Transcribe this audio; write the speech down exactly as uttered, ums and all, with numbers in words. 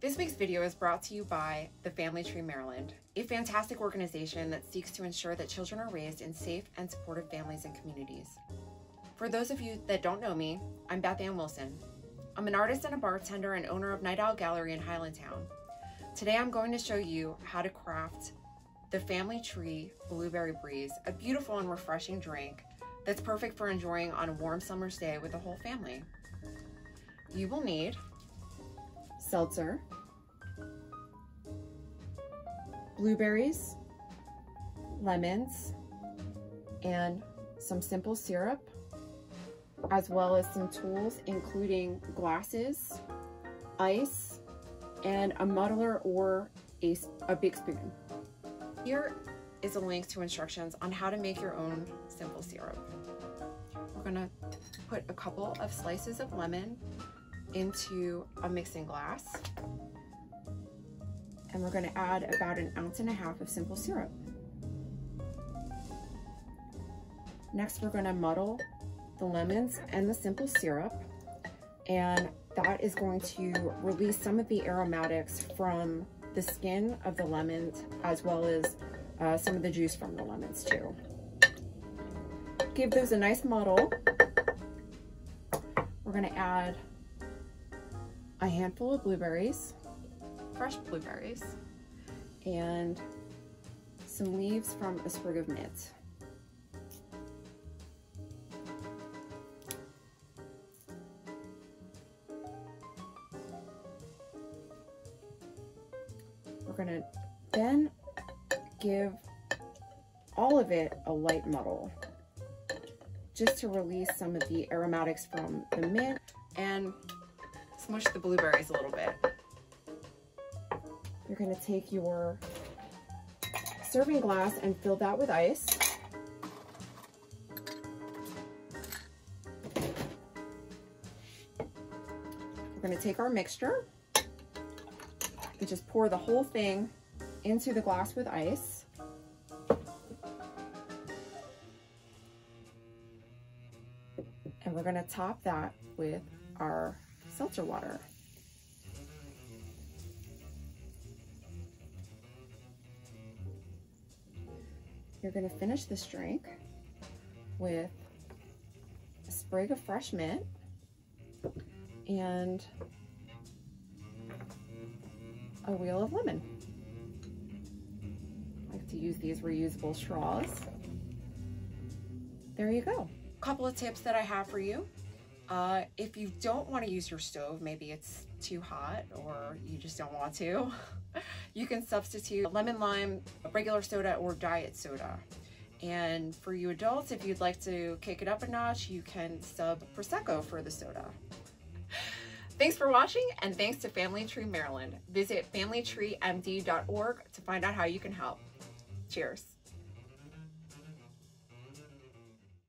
This week's video is brought to you by the Family Tree Maryland, a fantastic organization that seeks to ensure that children are raised in safe and supportive families and communities. For those of you that don't know me, I'm Beth Ann Wilson. I'm an artist and a bartender and owner of Night Owl Gallery in Highlandtown. Today I'm going to show you how to craft the Family Tree Blueberry Breeze, a beautiful and refreshing drink that's perfect for enjoying on a warm summer's day with the whole family. You will need seltzer, blueberries, lemons, and some simple syrup, as well as some tools including glasses, ice, and a muddler or a, a big spoon. Here is a link to instructions on how to make your own simple syrup. We're gonna put a couple of slices of lemon into a mixing glass, and we're going to add about an ounce and a half of simple syrup. Next, we're going to muddle the lemons and the simple syrup, and that is going to release some of the aromatics from the skin of the lemons, as well as uh, some of the juice from the lemons too. Give those a nice muddle. We're going to add a handful of blueberries, fresh blueberries, and some leaves from a sprig of mint. We're going to then give all of it a light muddle, just to release some of the aromatics from the mint, and smush the blueberries a little bit. You're going to take your serving glass and fill that with ice. We're going to take our mixture and just pour the whole thing into the glass with ice. And we're going to top that with our seltzer water. You're going to finish this drink with a sprig of fresh mint and a wheel of lemon. I like to use these reusable straws. There you go. A couple of tips that I have for you. Uh, if you don't want to use your stove, maybe it's too hot or you just don't want to, you can substitute lemon lime, regular soda, or diet soda. And for you adults, if you'd like to kick it up a notch, you can sub Prosecco for the soda. Thanks for watching, and thanks to Family Tree Maryland. Visit family tree m d dot org to find out how you can help. Cheers.